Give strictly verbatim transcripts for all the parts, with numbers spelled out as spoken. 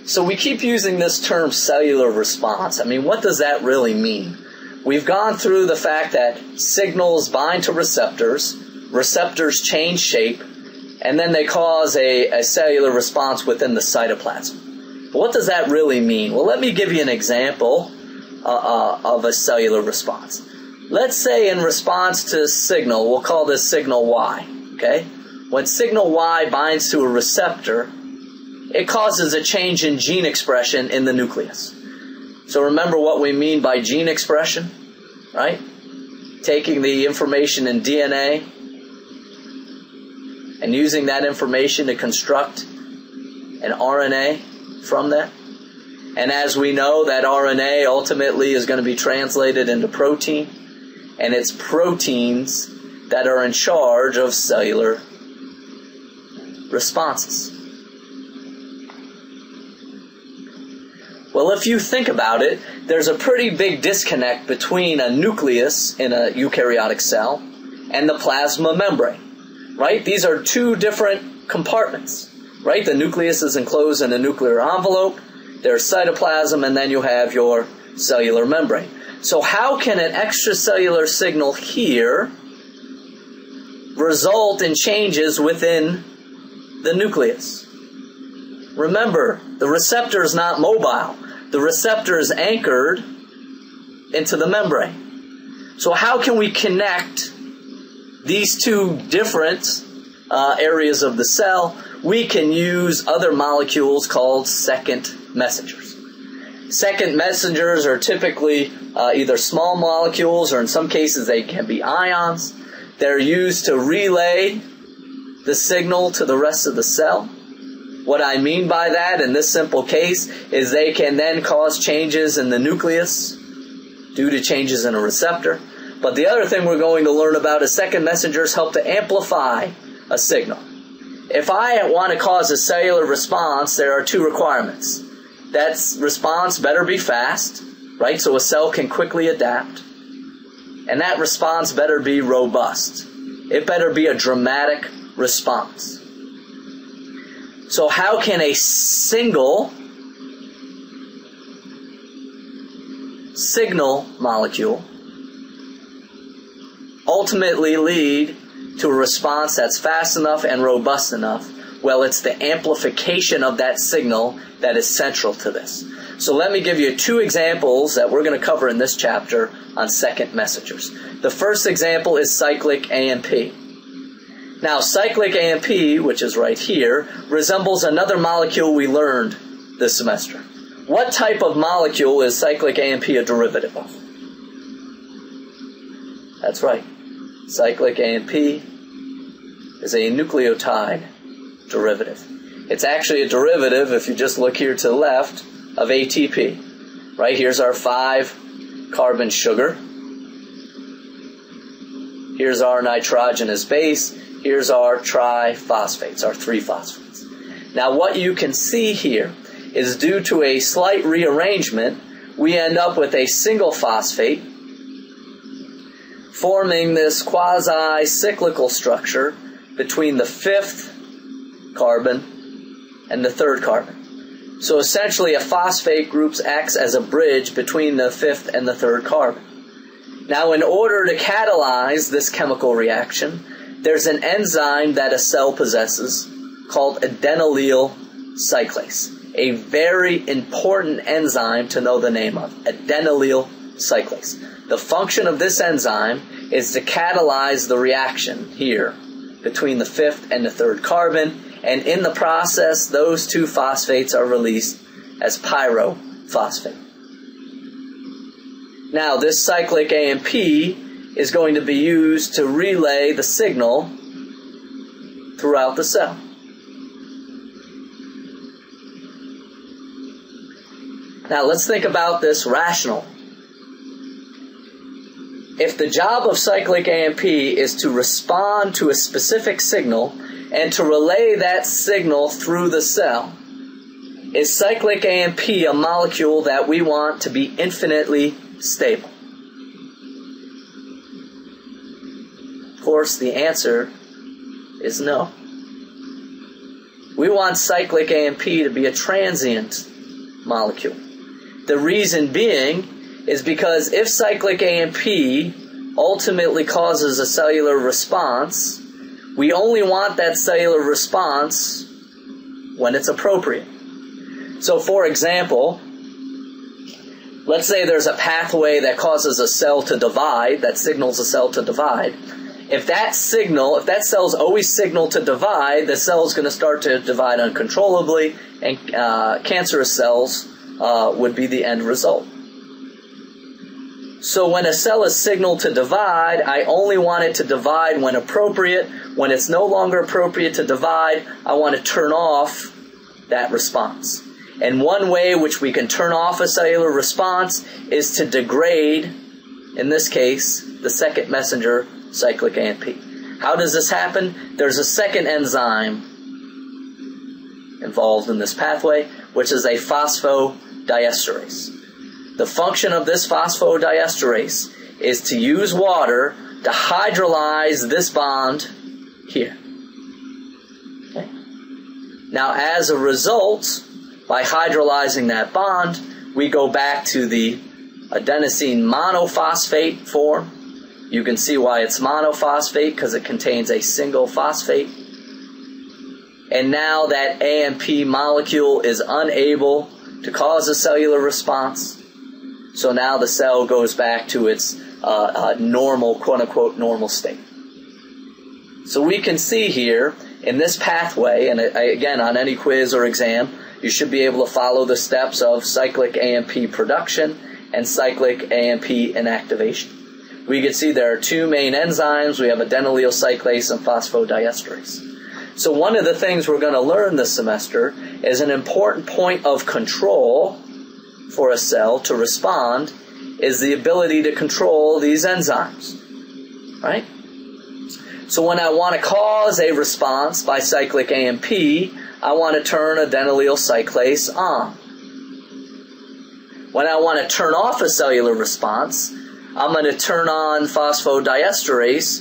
So we keep using this term cellular response. I mean, what does that really mean? We've gone through the fact that signals bind to receptors, receptors change shape, and then they cause a, a cellular response within the cytoplasm. But what does that really mean? Well, let me give you an example uh, uh, of a cellular response. Let's say in response to a signal, we'll call this signal Y, okay? When signal Y binds to a receptor, it causes a change in gene expression in the nucleus. So remember what we mean by gene expression, right? Taking the information in D N A and using that information to construct an R N A from that. And as we know, that R N A ultimately is going to be translated into protein, and it's proteins that are in charge of cellular responses. Well, if you think about it, there's a pretty big disconnect between a nucleus in a eukaryotic cell and the plasma membrane, right? These are two different compartments, right? The nucleus is enclosed in a nuclear envelope, there's cytoplasm, and then you have your cellular membrane. So how can an extracellular signal here result in changes within the nucleus? Remember, the receptor is not mobile. The receptor is anchored into the membrane. So how can we connect these two different uh, areas of the cell? We can use other molecules called second messengers. Second messengers are typically uh, either small molecules, or in some cases they can be ions. They're used to relay the signal to the rest of the cell. What I mean by that in this simple case is they can then cause changes in the nucleus due to changes in a receptor. But the other thing we're going to learn about is second messengers help to amplify a signal. If I want to cause a cellular response, there are two requirements. That response better be fast, right? So a cell can quickly adapt. And that response better be robust. It better be a dramatic response. So how can a single signal molecule ultimately lead to a response that's fast enough and robust enough? Well, it's the amplification of that signal that is central to this. So let me give you two examples that we're going to cover in this chapter on second messengers. The first example is cyclic A M P. Now, cyclic A M P, which is right here, resembles another molecule we learned this semester. What type of molecule is cyclic A M P a derivative of? That's right. Cyclic A M P is a nucleotide derivative. It's actually a derivative, if you just look here to the left, of A T P. Right, here's our five carbon sugar. Here's our nitrogenous base. Here's our triphosphates, our three phosphates. Now what you can see here is due to a slight rearrangement, we end up with a single phosphate forming this quasi-cyclical structure between the fifth carbon and the third carbon. So essentially a phosphate group acts as a bridge between the fifth and the third carbon. Now in order to catalyze this chemical reaction, there's an enzyme that a cell possesses called adenylyl cyclase. A very important enzyme to know the name of, adenylyl cyclase. The function of this enzyme is to catalyze the reaction here between the fifth and the third carbon, and in the process, those two phosphates are released as pyrophosphate. Now, this cyclic A M P is going to be used to relay the signal throughout the cell. Now, let's think about this rational. If the job of cyclic A M P is to respond to a specific signal and to relay that signal through the cell, is cyclic A M P a molecule that we want to be infinitely stable? Of course, the answer is no. We want cyclic A M P to be a transient molecule. The reason being is because if cyclic A M P ultimately causes a cellular response, we only want that cellular response when it's appropriate. So for example, let's say there's a pathway that causes a cell to divide, that signals a cell to divide. If that signal, if that cell's always signaled to divide, the cell's going to start to divide uncontrollably, and uh, cancerous cells uh, would be the end result. So when a cell is signaled to divide, I only want it to divide when appropriate. When it's no longer appropriate to divide, I want to turn off that response. And one way which we can turn off a cellular response is to degrade, in this case, the second messenger, cyclic A M P. How does this happen? There's a second enzyme involved in this pathway, which is a phosphodiesterase. The function of this phosphodiesterase is to use water to hydrolyze this bond here. Okay. Now, as a result, by hydrolyzing that bond, we go back to the adenosine monophosphate form. You can see why it's monophosphate, because it contains a single phosphate. And now that A M P molecule is unable to cause a cellular response. So now the cell goes back to its uh, uh, normal, quote-unquote, normal state. So we can see here in this pathway, and again, on any quiz or exam, you should be able to follow the steps of cyclic A M P production and cyclic A M P inactivation. We can see there are two main enzymes. We have adenylyl cyclase and phosphodiesterase. So one of the things we're going to learn this semester is an important point of control for a cell to respond is the ability to control these enzymes. Right? So when I want to cause a response by cyclic A M P, I want to turn adenylyl cyclase on. When I want to turn off a cellular response, I'm going to turn on phosphodiesterase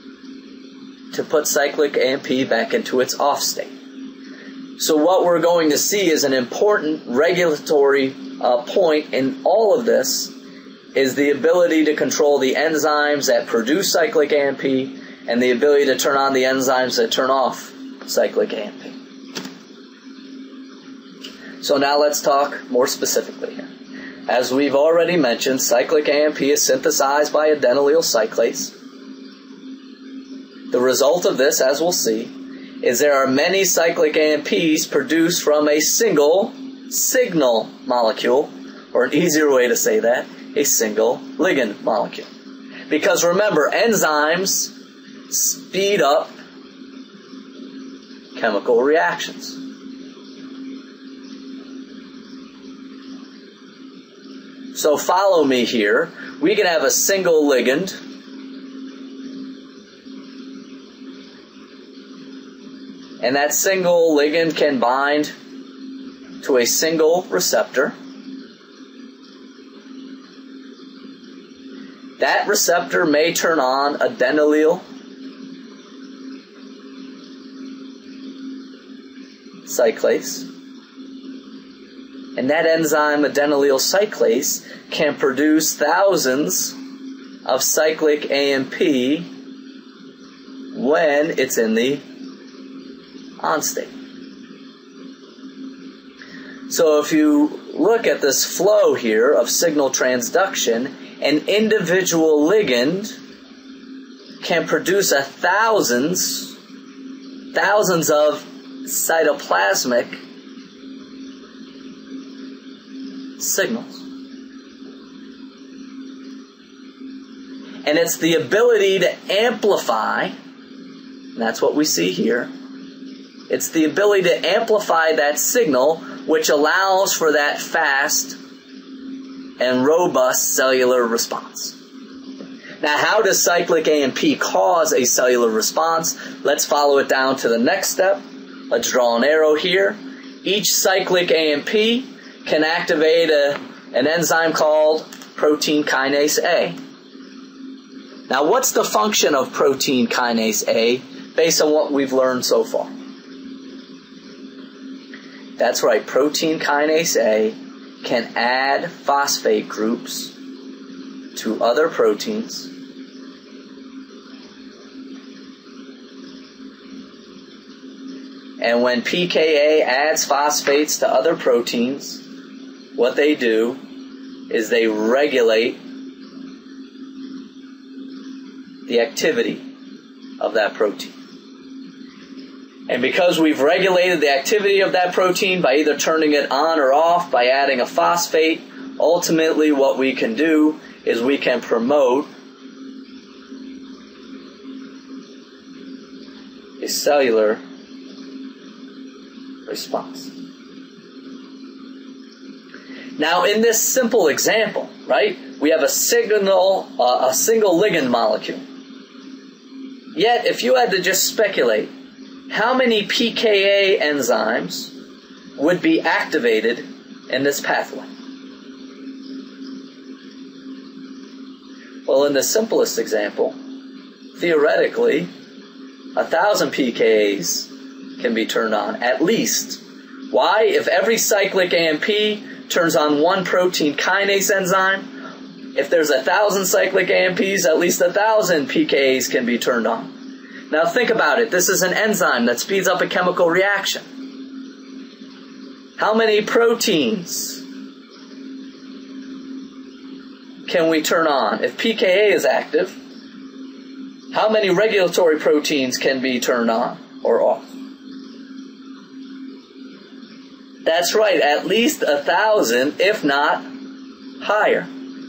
to put cyclic A M P back into its off state. So what we're going to see is an important regulatory uh, point in all of this is the ability to control the enzymes that produce cyclic A M P and the ability to turn on the enzymes that turn off cyclic A M P. So now let's talk more specifically here. As we've already mentioned, cyclic A M P is synthesized by adenylyl cyclase. The result of this, as we'll see, is there are many cyclic A M Ps produced from a single signal molecule, or an easier way to say that, a single ligand molecule. Because remember, enzymes speed up chemical reactions. So follow me here. We can have a single ligand and that single ligand can bind to a single receptor. That receptor may turn on adenylyl cyclase. And that enzyme, adenylyl cyclase, can produce thousands of cyclic A M P when it's in the on state. So if you look at this flow here of signal transduction, an individual ligand can produce a thousands, thousands of cytoplasmic signals. And it's the ability to amplify, and that's what we see here. It's the ability to amplify that signal which allows for that fast and robust cellular response. Now, how does cyclic A M P cause a cellular response? Let's follow it down to the next step. Let's draw an arrow here. Each cyclic A M P can activate a, an enzyme called protein kinase A. Now, what's the function of protein kinase A based on what we've learned so far? That's right, protein kinase A can add phosphate groups to other proteins and when pKa adds phosphates to other proteins, what they do is they regulate the activity of that protein. And because we've regulated the activity of that protein by either turning it on or off, by adding a phosphate, ultimately what we can do is we can promote a cellular response. Now, in this simple example, right, we have a signal, uh, a single ligand molecule. Yet, if you had to just speculate, how many pKa enzymes would be activated in this pathway? Well, in the simplest example, theoretically, a thousand pKas can be turned on, at least. Why? If every cyclic A M P turns on one protein kinase enzyme, if there's a thousand cyclic A M Ps, at least a thousand pKas can be turned on. Now think about it. This is an enzyme that speeds up a chemical reaction. How many proteins can we turn on? If pKa is active, how many regulatory proteins can be turned on or off? That's right, at least a thousand, if not higher.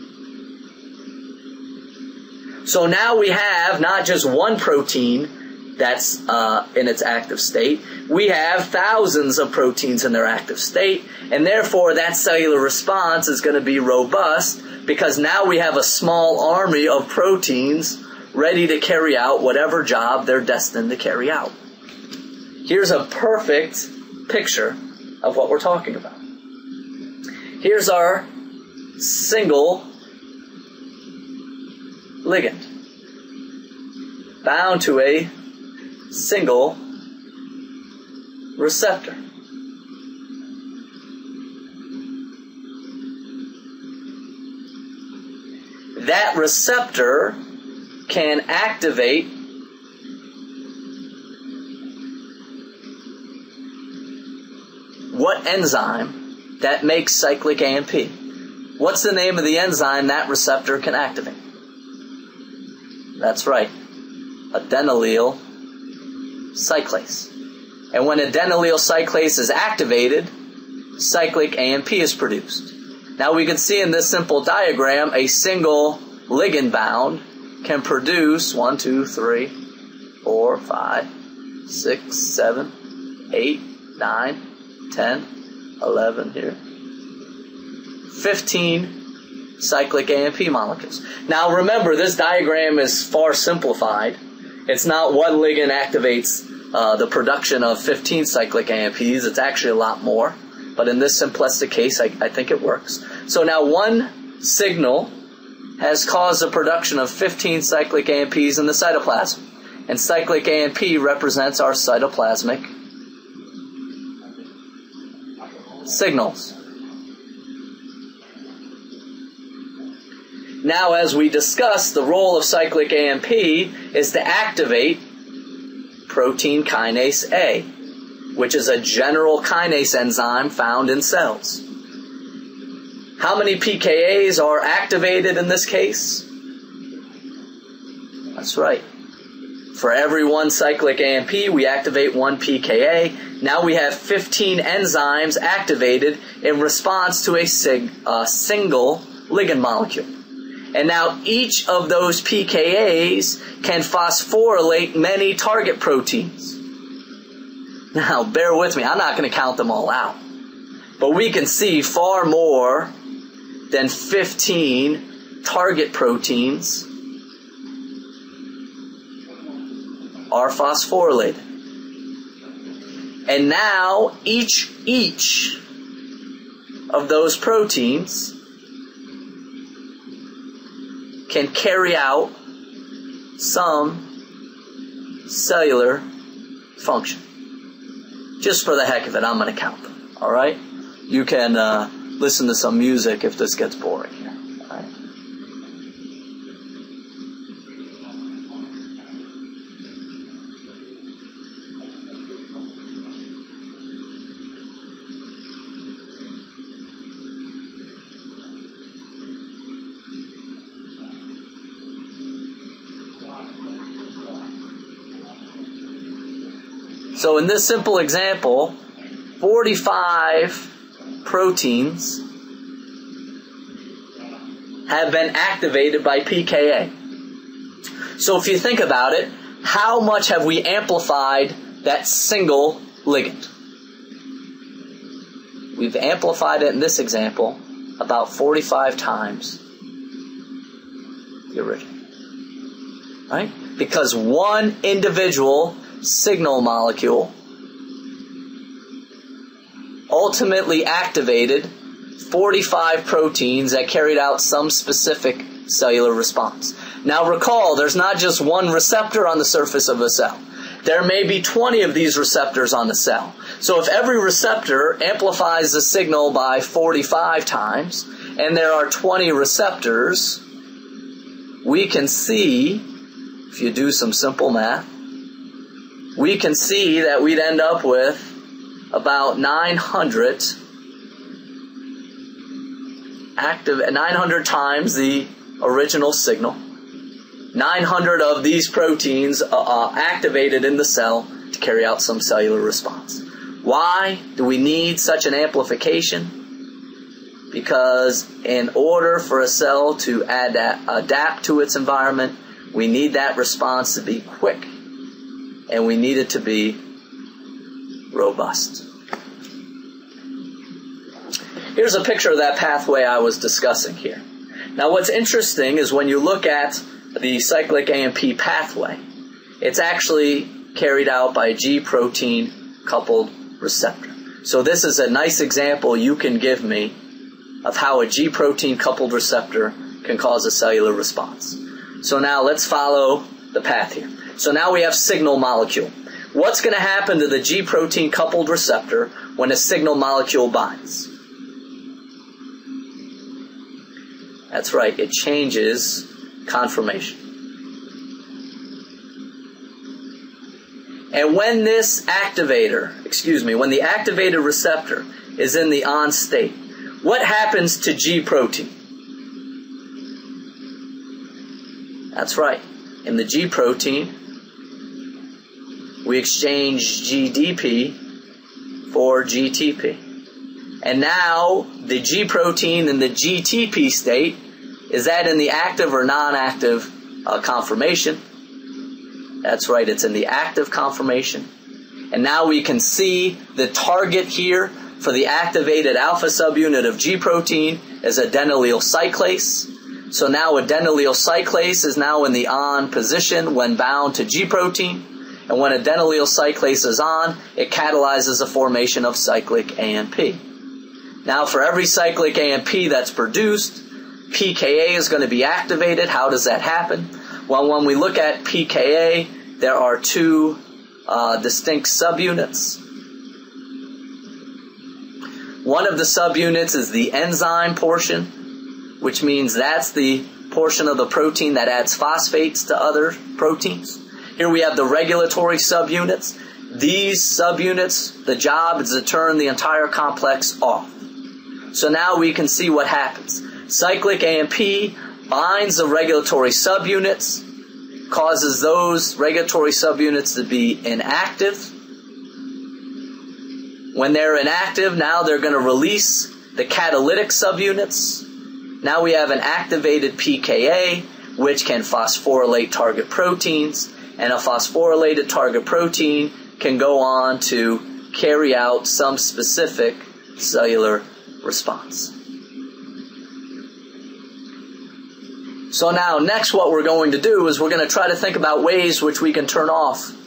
So now we have not just one protein that's uh, in its active state. We have thousands of proteins in their active state, and therefore that cellular response is going to be robust because now we have a small army of proteins ready to carry out whatever job they're destined to carry out. Here's a perfect picture of what we're talking about. Here's our single ligand bound to a single receptor. That receptor can activate what enzyme that makes cyclic A M P? What's the name of the enzyme that receptor can activate? That's right, adenylyl cyclase. And when adenylyl cyclase is activated, cyclic A M P is produced. Now we can see in this simple diagram a single ligand bound can produce one, two, three, four, five, six, seven, eight, nine, ten, eleven here, fifteen cyclic A M P molecules. Now remember, this diagram is far simplified. It's not one ligand activates uh, the production of fifteen cyclic A M Ps. It's actually a lot more. But in this simplistic case, I, I think it works. So now one signal has caused the production of fifteen cyclic A M Ps in the cytoplasm. And cyclic A M P represents our cytoplasmic signals. Now, as we discussed, the role of cyclic A M P is to activate protein kinase A, which is a general kinase enzyme found in cells. How many pKas are activated in this case? That's right. For every one cyclic A M P, we activate one pKa. Now we have fifteen enzymes activated in response to a sig- uh, single ligand molecule. And now each of those pKas can phosphorylate many target proteins. Now, bear with me. I'm not going to count them all out. But we can see far more than fifteen target proteins are phosphorylated. And now each, each of those proteins can carry out some cellular function. Just for the heck of it, I'm going to count them. All right? You can uh, listen to some music if this gets boring here. All right. So in this simple example, forty-five proteins have been activated by p K A. So if you think about it, how much have we amplified that single ligand? We've amplified it in this example about forty-five times the original. Right? Because one individual signal molecule ultimately activated forty-five proteins that carried out some specific cellular response. Now recall, there's not just one receptor on the surface of a cell. There may be twenty of these receptors on the cell. So if every receptor amplifies the signal by forty-five times, and there are twenty receptors, we can see, if you do some simple math, we can see that we'd end up with about nine hundred active, nine hundred times the original signal. nine hundred of these proteins are activated in the cell to carry out some cellular response. Why do we need such an amplification? Because in order for a cell to ad- adapt to its environment, we need that response to be quick. And we need it to be robust. Here's a picture of that pathway I was discussing here. Now what's interesting is when you look at the cyclic A M P pathway, it's actually carried out by a G protein coupled receptor. So this is a nice example you can give me of how a G protein coupled receptor can cause a cellular response. So now let's follow the path here. So now we have signal molecule. What's going to happen to the G protein coupled receptor when a signal molecule binds? That's right, it changes conformation. And when this activator, excuse me, when the activated receptor is in the on state, what happens to G protein? That's right, in the G protein, we exchange G D P for G T P. And now, the G protein in the G T P state, is that in the active or non-active uh, conformation? That's right, it's in the active conformation. And now we can see the target here for the activated alpha subunit of G protein is adenylyl cyclase. So now adenylyl cyclase is now in the on position when bound to G protein. And when adenylyl cyclase is on, it catalyzes the formation of cyclic A M P. Now for every cyclic A M P that's produced, P K A is going to be activated. How does that happen? Well, when we look at P K A, there are two uh, distinct subunits. One of the subunits is the enzyme portion, which means that's the portion of the protein that adds phosphates to other proteins. Here we have the regulatory subunits. These subunits, the job is to turn the entire complex off. So now we can see what happens. Cyclic A M P binds the regulatory subunits, causes those regulatory subunits to be inactive. When they're inactive, now they're going to release the catalytic subunits. Now we have an activated P K A, which can phosphorylate target proteins. And a phosphorylated target protein can go on to carry out some specific cellular response. So now, next what we're going to do is we're going to try to think about ways which we can turn off